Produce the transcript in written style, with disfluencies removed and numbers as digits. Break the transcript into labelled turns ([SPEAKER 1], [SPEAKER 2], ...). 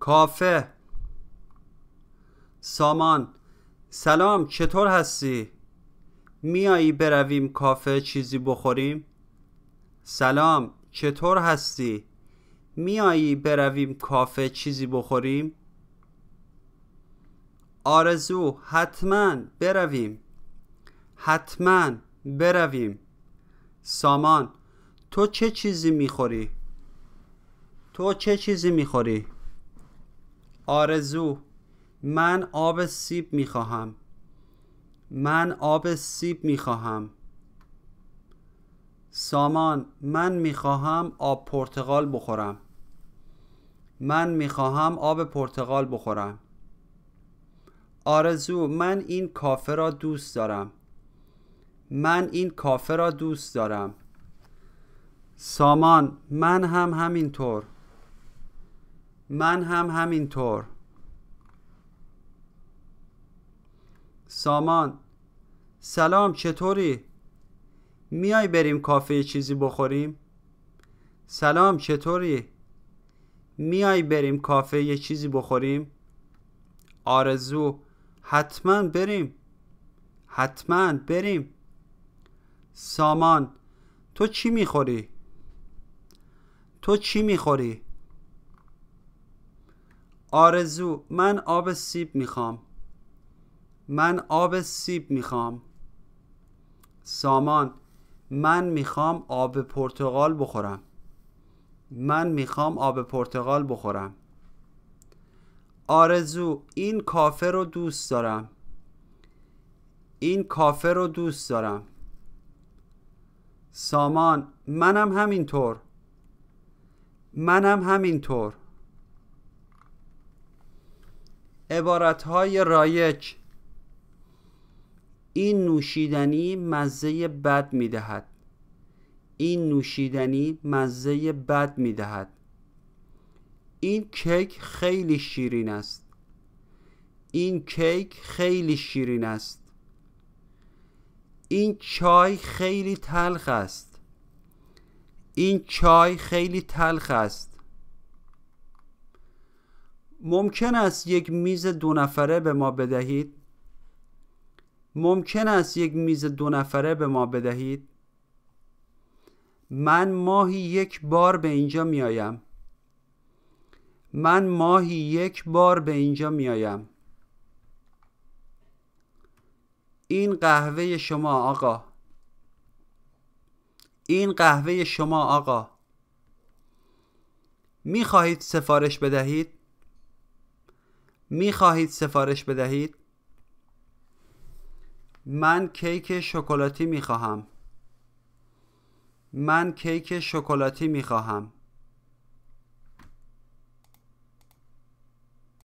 [SPEAKER 1] کافه. سامان: سلام، چطور هستی؟ میایی برویم کافه چیزی بخوریم؟ سلام، چطور هستی؟ میایی برویم کافه چیزی بخوریم؟ آرزو: حتما برویم. حتما برویم. سامان: تو چه چیزی میخوری؟ تو چه چیزی میخوری؟ آرزو: من آب سیب میخواهم. من آب سیب میخواهم. سامان: من میخواهم آب پرتقال بخورم. من میخواهم آب پرتقال بخورم. آرزو: من این کافه را دوست دارم. من این کافه را دوست دارم. سامان: من هم همینطور. من هم همینطور. سامان: سلام، چطوری؟ میای بریم کافه چیزی بخوریم؟ سلام، چطوری؟ میای بریم کافه یه چیزی بخوریم؟ آرزو: حتما بریم. حتما بریم. سامان: تو چی میخوری؟ تو چی میخوری؟ آرزو: من آب سیب میخوام. من آب سیب میخوام. سامان: من میخوام آب پرتقال بخورم. من میخوام آب پرتقال بخورم. آرزو: این کافه رو دوست دارم. این کافه رو دوست دارم. سامان: منم همینطور. منم همینطور. عبارتهای رایج: این نوشیدنی مزه بد میدهد. این نوشیدنی مزه بد میدهد. این کیک خیلی شیرین است. این کیک خیلی شیرین است. این چای خیلی تلخ است. این چای خیلی تلخ است. ممکن است یک میز 2 نفره به ما بدهید؟ ممکن است یک میز 2 نفره به ما بدهید؟ من ماهی 1 بار به اینجا می آیم. من ماهی 1 بار به اینجا می آیم. این قهوه شما آقا. این قهوه شما آقا. می خواهید سفارش بدهید؟ می خواهید سفارش بدهید؟ من کیک شکلاتی می خواهم. من کیک شکلاتی می خواهم.